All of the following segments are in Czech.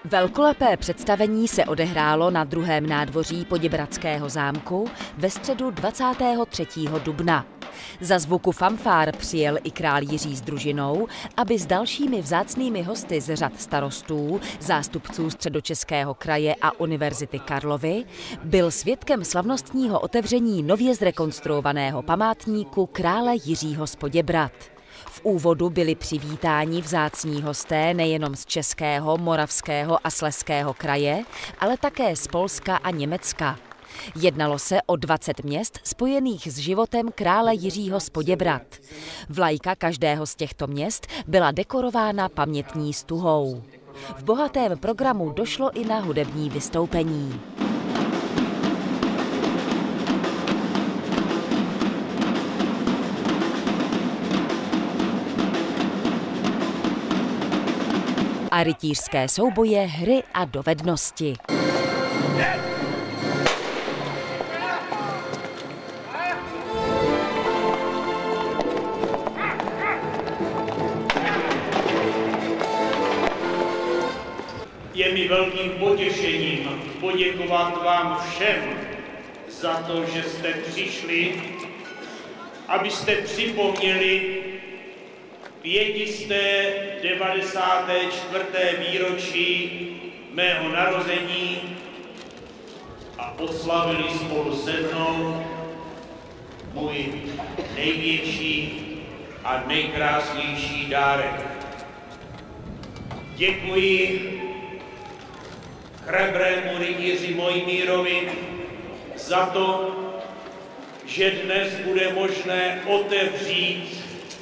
Velkolepé představení se odehrálo na druhém nádvoří Poděbradského zámku ve středu 23. dubna. Za zvuku fanfár přijel i král Jiří s družinou, aby s dalšími vzácnými hosty z řad starostů, zástupců Středočeského kraje a Univerzity Karlovy byl svědkem slavnostního otevření nově zrekonstruovaného památníku krále Jiřího z Poděbrad. V úvodu byli přivítáni vzácní hosté nejenom z Českého, Moravského a Slezského kraje, ale také z Polska a Německa. Jednalo se o 20 měst spojených s životem krále Jiřího z Poděbrad. Vlajka každého z těchto měst byla dekorována pamětní stuhou. V bohatém programu došlo i na hudební vystoupení. A rytířské souboje, hry a dovednosti. Je mi velkým potěšením poděkovat vám všem za to, že jste přišli, abyste připomněli 594. výročí mého narození a oslavili spolu se mnou můj největší a nejkrásnější dárek. Děkuji chrabrému rytíři Mojmírovi za to, že dnes bude možné otevřít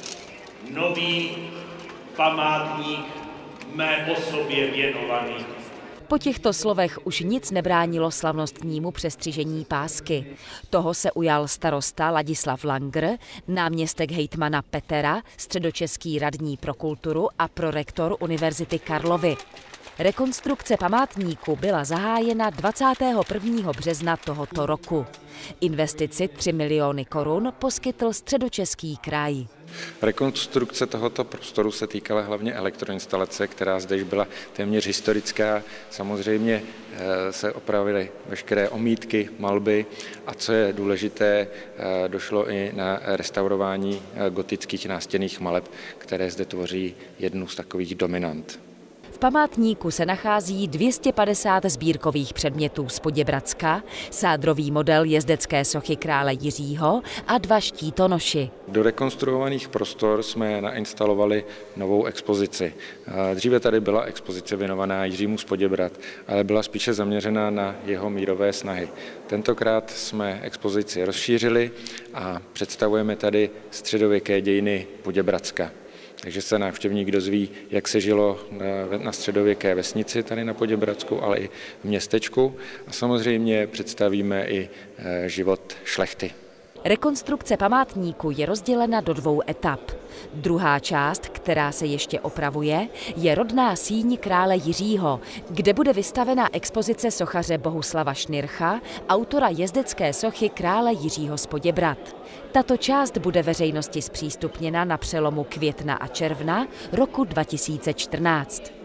nový památník mé osobě věnovaný. Po těchto slovech už nic nebránilo slavnostnímu přestřižení pásky. Toho se ujal starosta Ladislav Langer, náměstek hejtmana Petera, středočeský radní pro kulturu a prorektor Univerzity Karlovy. Rekonstrukce památníku byla zahájena 21. března tohoto roku. Investici 3 miliony korun poskytl Středočeský kraj. Rekonstrukce tohoto prostoru se týkala hlavně elektroinstalace, která zde již byla téměř historická. Samozřejmě se opravily veškeré omítky, malby a co je důležité, došlo i na restaurování gotických nástěnných maleb, které zde tvoří jednu z takových dominant. V památníku se nachází 250 sbírkových předmětů z Poděbradska, sádrový model jezdecké sochy krále Jiřího a 2 štítonoši. Do rekonstruovaných prostor jsme nainstalovali novou expozici. Dříve tady byla expozice věnovaná Jiřímu z Poděbrad, ale byla spíše zaměřená na jeho mírové snahy. Tentokrát jsme expozici rozšířili a představujeme tady středověké dějiny Poděbradska. Takže se návštěvník dozví, jak se žilo na středověké vesnici tady na Poděbradsku, ale i v městečku. A samozřejmě představíme i život šlechty. Rekonstrukce památníku je rozdělena do 2 etap. Druhá část, která se ještě opravuje, je rodná síň krále Jiřího, kde bude vystavena expozice sochaře Bohuslava Šnircha, autora jezdecké sochy krále Jiřího z Poděbrad. Tato část bude veřejnosti zpřístupněna na přelomu května a června roku 2014.